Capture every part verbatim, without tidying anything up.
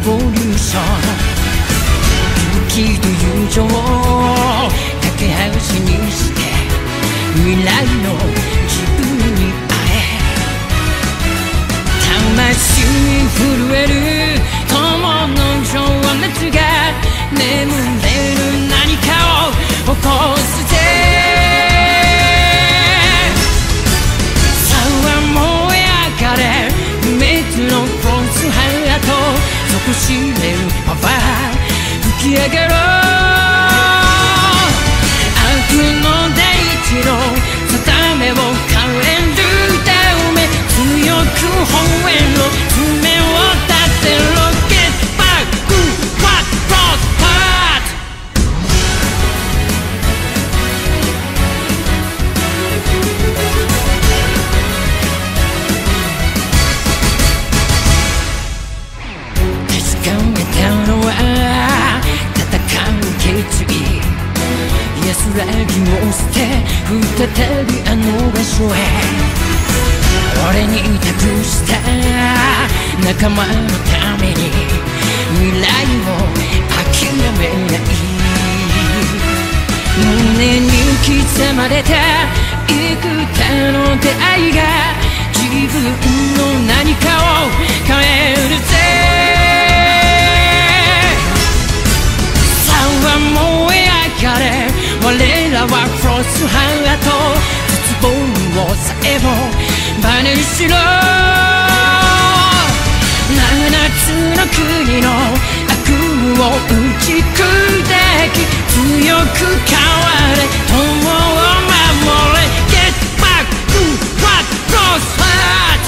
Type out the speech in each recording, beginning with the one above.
ボリューション、勇気と友情を架け橋にして未来の自分に会え、魂震える友の情熱が眠れる何かを起こすぜ。さあ燃え上がれ不滅のクロスハート、底知れるパワー吹き上げろ。悪の大地の定めを変えるため強く吠えろ、爪を立てろ。 Get back to what brought heart。 確かめたのは戦う決意、安らぎを捨て再びあの場所へ、俺に託した仲間のために未来を諦めない。胸に刻まれた幾多の出会いが自分の何かを変えるぜ。さあ燃え上がれ、我らはクロスハート、絶望をさえもバネにしろ。七つの国の悪夢を打ち砕き強く変われ、友を守れ。 Get back to what cross heart。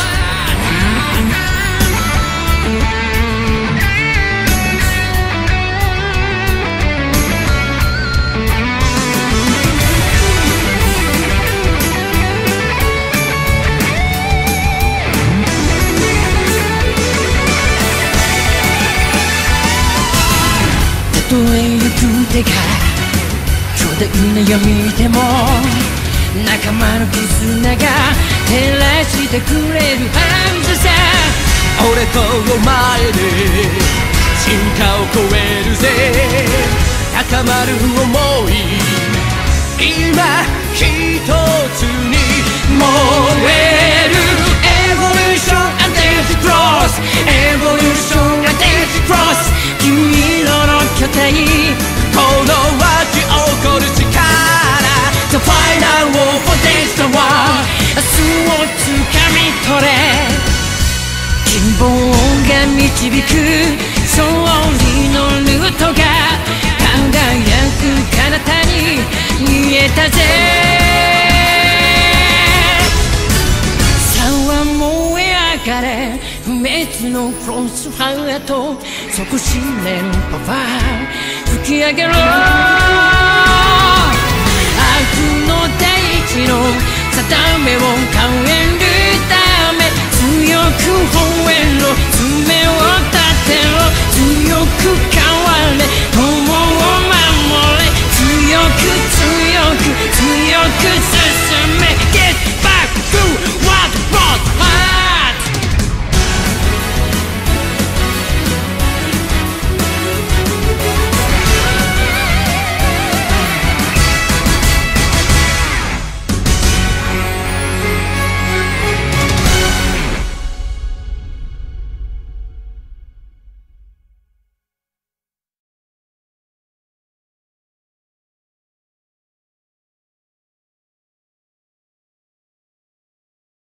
たとえ行く手が巨大な闇でも仲間の絆が照らしてくれるはずさ。 俺とお前で進化を超えるぜ。高まる想い今一つに燃える。Evolution Until the Cross Evolution Until the Cross。 金色の巨体この湧き起こる力 The final war for this war。 明日を掴み取れ、希望が導く勝利のルートが輝く彼方に見えたぜ。さあ燃え上がれ不滅のクロスハート、底知れるパワー吹き上げろ。悪の大地の定めを変えるため強く吠えろ、爪を立てろ。強く変われ、友を守れ。強く強く強く進め。